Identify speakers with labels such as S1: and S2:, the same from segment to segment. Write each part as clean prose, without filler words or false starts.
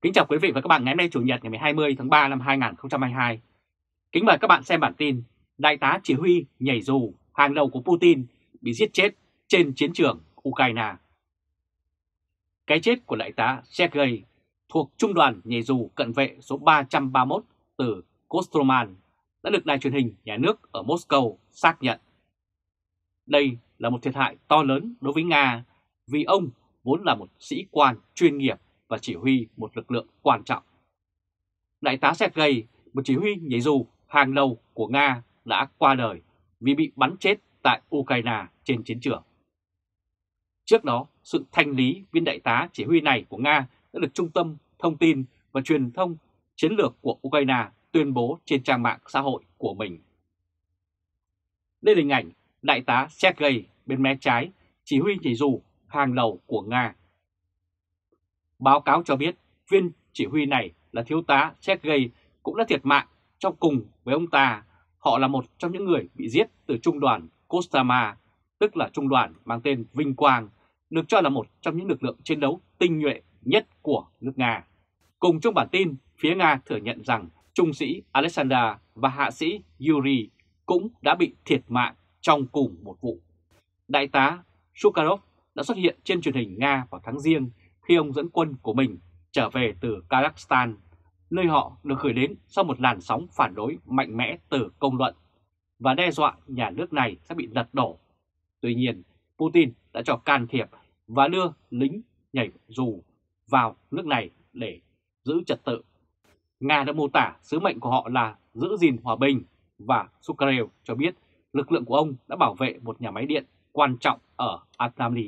S1: Kính chào quý vị và các bạn ngày hôm nay Chủ nhật ngày 20 tháng 3 năm 2022. Kính mời các bạn xem bản tin Đại tá chỉ huy nhảy dù hàng đầu của Putin bị giết chết trên chiến trường Ukraine. Cái chết của Đại tá Sergei thuộc Trung đoàn nhảy dù cận vệ số 331 từ Kostoman đã được đài truyền hình nhà nước ở Moscow xác nhận. Đây là một thiệt hại to lớn đối với Nga vì ông vốn là một sĩ quan chuyên nghiệp và chỉ huy một lực lượng quan trọng. Đại tá Sergei, một chỉ huy nhảy dù hàng đầu của Nga, đã qua đời vì bị bắn chết tại Ukraine trên chiến trường. Trước đó, sự thanh lý viên đại tá chỉ huy này của Nga đã được Trung tâm Thông tin và Truyền thông Chiến lược của Ukraine tuyên bố trên trang mạng xã hội của mình. Đây là hình ảnh đại tá Sergei bên mé trái, chỉ huy nhảy dù hàng đầu của Nga. Báo cáo cho biết viên chỉ huy này là thiếu tá Sergei cũng đã thiệt mạng trong cùng với ông ta. Họ là một trong những người bị giết từ trung đoàn Kostama, tức là trung đoàn mang tên Vinh Quang, được cho là một trong những lực lượng chiến đấu tinh nhuệ nhất của nước Nga. Cùng trong bản tin, phía Nga thừa nhận rằng trung sĩ Alexander và hạ sĩ Yuri cũng đã bị thiệt mạng trong cùng một vụ. Đại tá Sukharov đã xuất hiện trên truyền hình Nga vào tháng Giêng khi ông dẫn quân của mình trở về từ Kazakhstan, nơi họ được gửi đến sau một làn sóng phản đối mạnh mẽ từ công luận và đe dọa nhà nước này sẽ bị lật đổ. Tuy nhiên, Putin đã cho can thiệp và đưa lính nhảy dù vào nước này để giữ trật tự. Nga đã mô tả sứ mệnh của họ là giữ gìn hòa bình, và Sukharov cho biết lực lượng của ông đã bảo vệ một nhà máy điện quan trọng ở Atamli.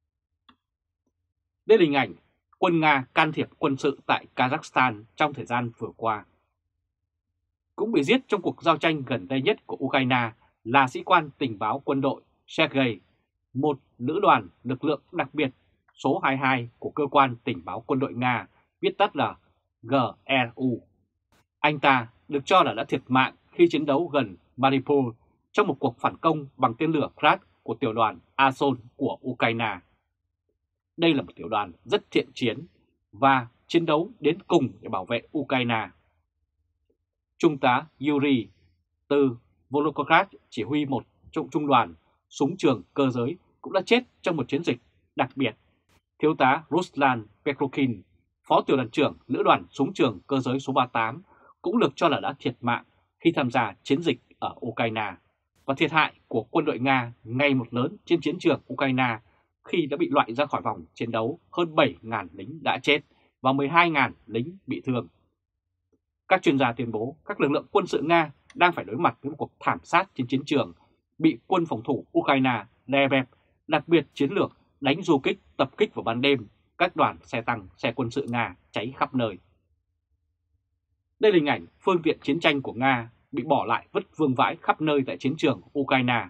S1: Đây là hình ảnh quân Nga can thiệp quân sự tại Kazakhstan trong thời gian vừa qua. Cũng bị giết trong cuộc giao tranh gần đây nhất của Ukraine là sĩ quan tình báo quân đội Sergei, một lữ đoàn lực lượng đặc biệt số 22 của cơ quan tình báo quân đội Nga, viết tắt là GRU. Anh ta được cho là đã thiệt mạng khi chiến đấu gần Mariupol trong một cuộc phản công bằng tên lửa Grad của tiểu đoàn Azov của Ukraine. Đây là một tiểu đoàn rất thiện chiến và chiến đấu đến cùng để bảo vệ Ukraine. Trung tá Yuri từ Volgograd chỉ huy một trung đoàn súng trường cơ giới cũng đã chết trong một chiến dịch đặc biệt. Thiếu tá Ruslan Petrokin, phó tiểu đoàn trưởng lữ đoàn súng trường cơ giới số 38, cũng được cho là đã thiệt mạng khi tham gia chiến dịch ở Ukraine. Và thiệt hại của quân đội Nga ngày một lớn trên chiến trường Ukraine khi đã bị loại ra khỏi vòng chiến đấu, hơn 7.000 lính đã chết và 12.000 lính bị thương. Các chuyên gia tuyên bố các lực lượng quân sự Nga đang phải đối mặt với một cuộc thảm sát trên chiến trường, bị quân phòng thủ Ukraine đè bẹp, đặc biệt chiến lược đánh du kích, tập kích vào ban đêm, các đoàn xe tăng, xe quân sự Nga cháy khắp nơi. Đây là hình ảnh phương tiện chiến tranh của Nga bị bỏ lại vứt vương vãi khắp nơi tại chiến trường Ukraine.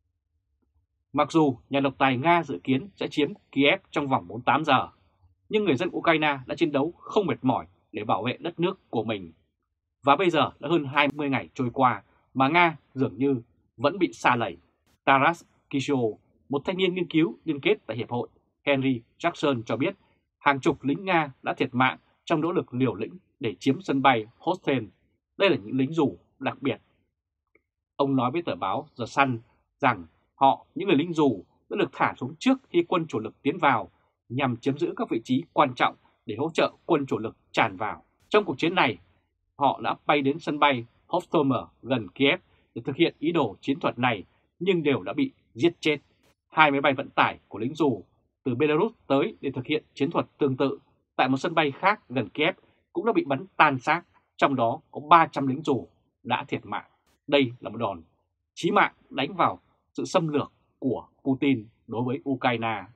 S1: Mặc dù nhà độc tài Nga dự kiến sẽ chiếm Kiev trong vòng 48 giờ, nhưng người dân Ukraine đã chiến đấu không mệt mỏi để bảo vệ đất nước của mình. Và bây giờ đã hơn 20 ngày trôi qua mà Nga dường như vẫn bị sa lầy. Taras Kisho, một thanh niên nghiên cứu liên kết tại Hiệp hội Henry Jackson cho biết hàng chục lính Nga đã thiệt mạng trong nỗ lực liều lĩnh để chiếm sân bay Hostel. Đây là những lính dù đặc biệt. Ông nói với tờ báo The Sun rằng những người lính dù đã được thả xuống trước khi quân chủ lực tiến vào nhằm chiếm giữ các vị trí quan trọng để hỗ trợ quân chủ lực tràn vào. Trong cuộc chiến này, họ đã bay đến sân bay Hostomel gần Kiev để thực hiện ý đồ chiến thuật này nhưng đều đã bị giết chết. 2 máy bay vận tải của lính dù từ Belarus tới để thực hiện chiến thuật tương tự tại một sân bay khác gần Kiev cũng đã bị bắn tan xác, trong đó có 300 lính dù đã thiệt mạng. Đây là một đòn chí mạng đánh vào sự xâm lược của Putin đối với Ukraine.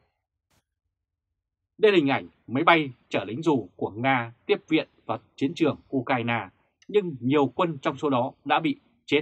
S1: Đây là hình ảnh máy bay chở lính dù của Nga tiếp viện vào chiến trường Ukraine, nhưng nhiều quân trong số đó đã bị chết.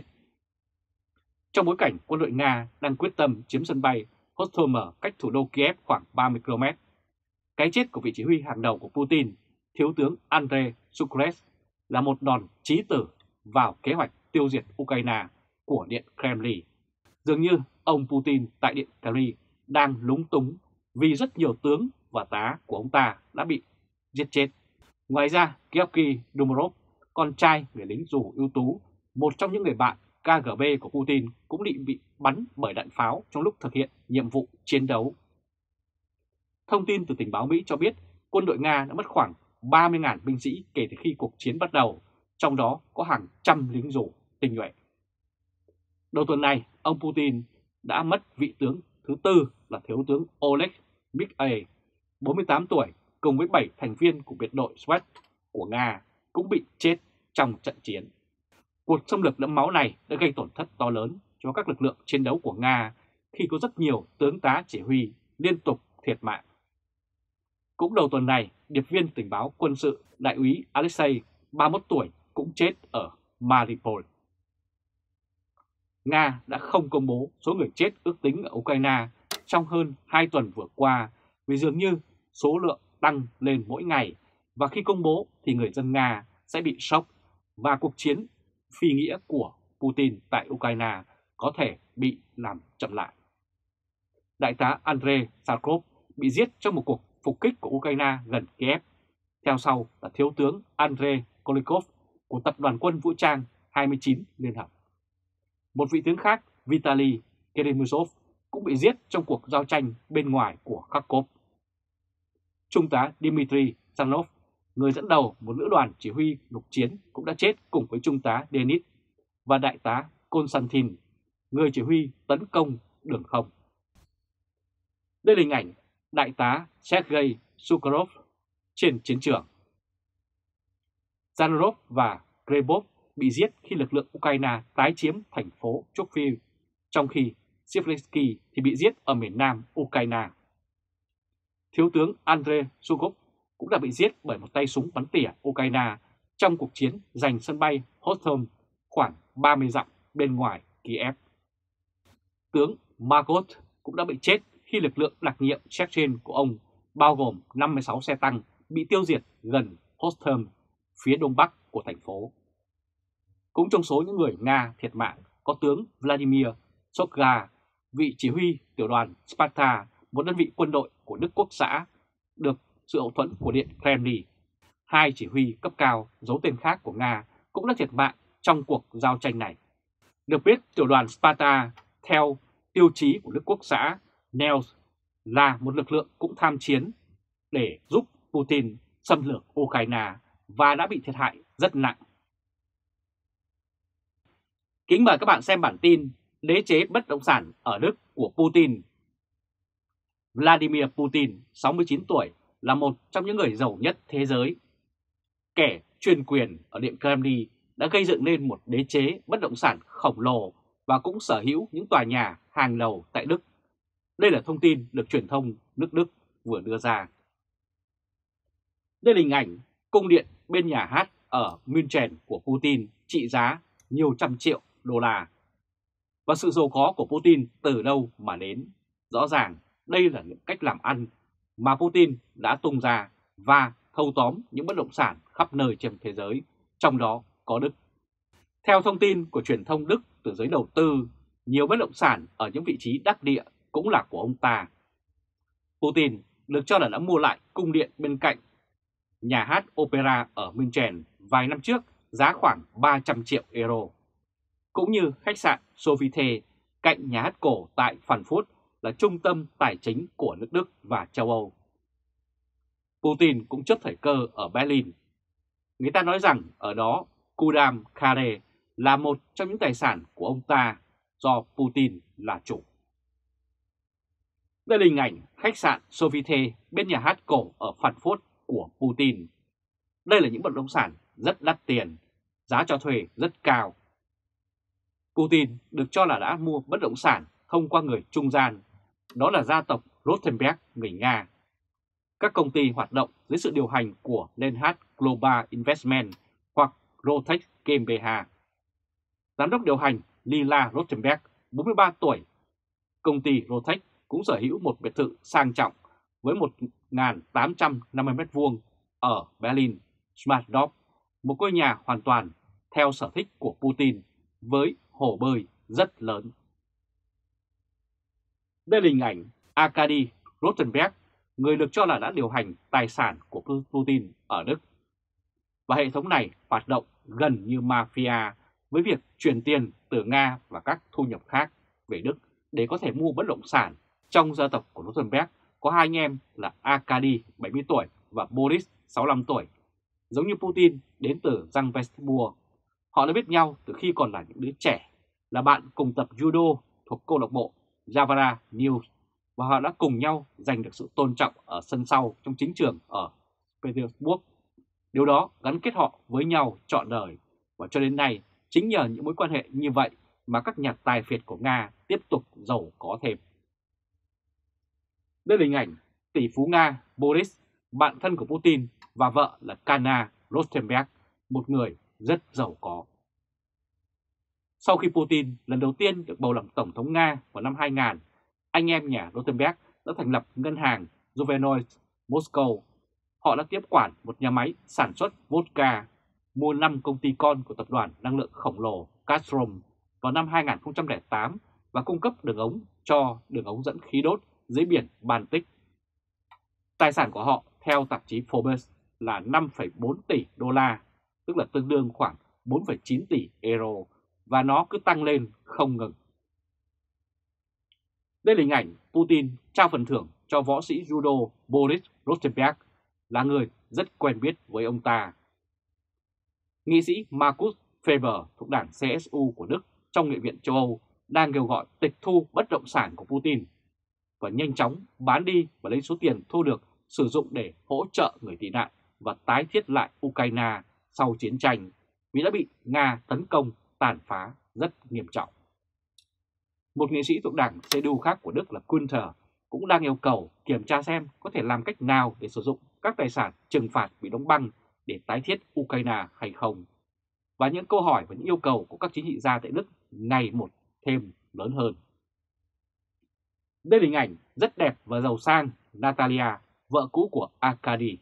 S1: Trong bối cảnh quân đội Nga đang quyết tâm chiếm sân bay Hostomel cách thủ đô Kiev khoảng 30 km, cái chết của vị chỉ huy hàng đầu của Putin, thiếu tướng Andrei Sukhrev, là một đòn chí tử vào kế hoạch tiêu diệt Ukraine của Điện Kremlin. Dường như ông Putin tại Điện Kremlin đang lúng túng vì rất nhiều tướng và tá của ông ta đã bị giết chết. Ngoài ra, Georgy Dumarov, con trai người lính dù ưu tú, một trong những người bạn KGB của Putin, cũng bị bắn bởi đạn pháo trong lúc thực hiện nhiệm vụ chiến đấu. Thông tin từ tình báo Mỹ cho biết quân đội Nga đã mất khoảng 30.000 binh sĩ kể từ khi cuộc chiến bắt đầu, trong đó có hàng trăm lính dù tinh nhuệ. Đầu tuần này, ông Putin đã mất vị tướng thứ tư là thiếu tướng Oleg Mikhail, 48 tuổi, cùng với 7 thành viên của biệt đội Svet của Nga cũng bị chết trong trận chiến. Cuộc xâm lược đẫm máu này đã gây tổn thất to lớn cho các lực lượng chiến đấu của Nga khi có rất nhiều tướng tá chỉ huy liên tục thiệt mạng. Cũng đầu tuần này, điệp viên tình báo quân sự đại úy Alexei, 31 tuổi, cũng chết ở Mariupol. Nga đã không công bố số người chết ước tính ở Ukraine trong hơn 2 tuần vừa qua vì dường như số lượng tăng lên mỗi ngày, và khi công bố thì người dân Nga sẽ bị sốc và cuộc chiến phi nghĩa của Putin tại Ukraine có thể bị làm chậm lại. Đại tá Andrei Sarkov bị giết trong một cuộc phục kích của Ukraine gần Kiev. Theo sau là thiếu tướng Andrei Kolikov của Tập đoàn Quân Vũ trang 29 Liên Hợp. Một vị tướng khác, Vitaly Keremusov, cũng bị giết trong cuộc giao tranh bên ngoài của Kharkov. Trung tá Dmitry Sanov, người dẫn đầu một lữ đoàn chỉ huy lục chiến, cũng đã chết cùng với Trung tá Denis và Đại tá Konstantin, người chỉ huy tấn công đường không. Đây là hình ảnh Đại tá Sergei Sukharov trên chiến trường. Zanarov và Grebov bị giết khi lực lượng Ukraine tái chiếm thành phố Chokhiv, trong khi Sivletsky thì bị giết ở miền nam Ukraine. Thiếu tướng Andrei Sukov cũng đã bị giết bởi một tay súng bắn tỉa Ukraine trong cuộc chiến giành sân bay Hostomel khoảng 30 dặm bên ngoài Kiev. Tướng Margot cũng đã bị chết khi lực lượng đặc nhiệm Chechen của ông, bao gồm 56 xe tăng, bị tiêu diệt gần Hostomel, phía đông bắc của thành phố. Cũng trong số những người Nga thiệt mạng có tướng Vladimir Shoigu, vị chỉ huy tiểu đoàn Sparta, một đơn vị quân đội của Đức Quốc xã, được sự hậu thuẫn của Điện Kremlin. Hai chỉ huy cấp cao giấu tên khác của Nga cũng đã thiệt mạng trong cuộc giao tranh này. Được biết, tiểu đoàn Sparta theo tiêu chí của Đức Quốc xã NEOS là một lực lượng cũng tham chiến để giúp Putin xâm lược Ukraine và đã bị thiệt hại rất nặng. Kính mời các bạn xem bản tin đế chế bất động sản ở Đức của Putin. Vladimir Putin, 69 tuổi, là một trong những người giàu nhất thế giới. Kẻ chuyên quyền ở Điện Kremlin đã gây dựng nên một đế chế bất động sản khổng lồ và cũng sở hữu những tòa nhà hàng đầu tại Đức. Đây là thông tin được truyền thông nước Đức vừa đưa ra. Đây là hình ảnh cung điện bên nhà hát ở München của Putin trị giá nhiều trăm triệu đô la. Và sự giàu có của Putin từ đâu mà đến? Rõ ràng đây là những cách làm ăn mà Putin đã tung ra và thâu tóm những bất động sản khắp nơi trên thế giới, trong đó có Đức. Theo thông tin của truyền thông Đức từ giới đầu tư, nhiều bất động sản ở những vị trí đắc địa cũng là của ông ta. Putin được cho là đã mua lại cung điện bên cạnh nhà hát Opera ở München vài năm trước giá khoảng 300 triệu euro. Cũng như khách sạn Sofitel cạnh nhà hát cổ tại Frankfurt là trung tâm tài chính của nước Đức và châu Âu. Putin cũng chớp thời cơ ở Berlin. Người ta nói rằng ở đó Kudam Kare là một trong những tài sản của ông ta do Putin là chủ. Đây là hình ảnh khách sạn Sofitel bên nhà hát cổ ở Frankfurt của Putin. Đây là những bất động sản rất đắt tiền, giá cho thuê rất cao. Putin được cho là đã mua bất động sản thông qua người trung gian, đó là gia tộc Rosenberg người Nga. Các công ty hoạt động dưới sự điều hành của Lenhart Global Investment hoặc Rotech GmbH. Giám đốc điều hành Lila Rosenberg, 43 tuổi. Công ty Rotech cũng sở hữu một biệt thự sang trọng với 1.850 m² ở Berlin, Schmartdorf, một ngôi nhà hoàn toàn theo sở thích của Putin với hồ bơi rất lớn. Đây là hình ảnh Arkady Rosenberg, người được cho là đã điều hành tài sản của Putin ở Đức, và hệ thống này hoạt động gần như mafia với việc chuyển tiền từ Nga và các thu nhập khác về Đức để có thể mua bất động sản. Trong gia tộc của Rosenberg có hai anh em là Arkady 70 tuổi và Boris 65 tuổi. Giống như Putin đến từ Sankt Petersburg, họ đã biết nhau từ khi còn là những đứa trẻ, là bạn cùng tập judo thuộc câu lạc bộ Javara News, và họ đã cùng nhau giành được sự tôn trọng ở sân sau trong chính trường ở Petersburg. Điều đó gắn kết họ với nhau trọn đời, và cho đến nay chính nhờ những mối quan hệ như vậy mà các nhà tài phiệt của Nga tiếp tục giàu có thêm. Đây là hình ảnh tỷ phú Nga Boris, bạn thân của Putin, và vợ là Kana Rosenberg, một người rất giàu có. Sau khi Putin lần đầu tiên được bầu làm Tổng thống Nga vào năm 2000, anh em nhà Rosenberg đã thành lập ngân hàng Juvenos Moscow. Họ đã tiếp quản một nhà máy sản xuất vodka, mua 5 công ty con của tập đoàn năng lượng khổng lồ Gazprom vào năm 2008 và cung cấp đường ống cho đường ống dẫn khí đốt dưới biển Baltic. Tài sản của họ theo tạp chí Forbes là 5,4 tỷ đô la, tức là tương đương khoảng 4,9 tỷ euro, và nó cứ tăng lên không ngừng. Đây là hình ảnh Putin trao phần thưởng cho võ sĩ judo Boris Rosenberg, là người rất quen biết với ông ta. Nghị sĩ Markus Weber thuộc đảng CSU của Đức trong Nghị viện châu Âu đang kêu gọi tịch thu bất động sản của Putin và nhanh chóng bán đi và lấy số tiền thu được sử dụng để hỗ trợ người tị nạn và tái thiết lại Ukraine sau chiến tranh, vì đã bị Nga tấn công tàn phá rất nghiêm trọng. Một nghị sĩ thuộc đảng CDU khác của Đức là Günther cũng đang yêu cầu kiểm tra xem có thể làm cách nào để sử dụng các tài sản trừng phạt bị đóng băng để tái thiết Ukraine hay không. Và những câu hỏi và những yêu cầu của các chính trị gia tại Đức ngày một thêm lớn hơn. Đây là hình ảnh rất đẹp và giàu sang Natalia, vợ cũ của Arkady.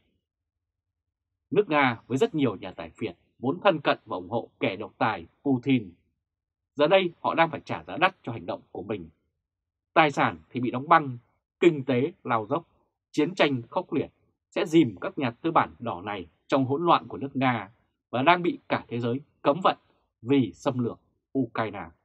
S1: Nước Nga với rất nhiều nhà tài phiệt vốn thân cận và ủng hộ kẻ độc tài Putin. Giờ đây họ đang phải trả giá đắt cho hành động của mình. Tài sản thì bị đóng băng, kinh tế lao dốc, chiến tranh khốc liệt sẽ dìm các nhà tư bản đỏ này trong hỗn loạn của nước Nga và đang bị cả thế giới cấm vận vì xâm lược Ukraine.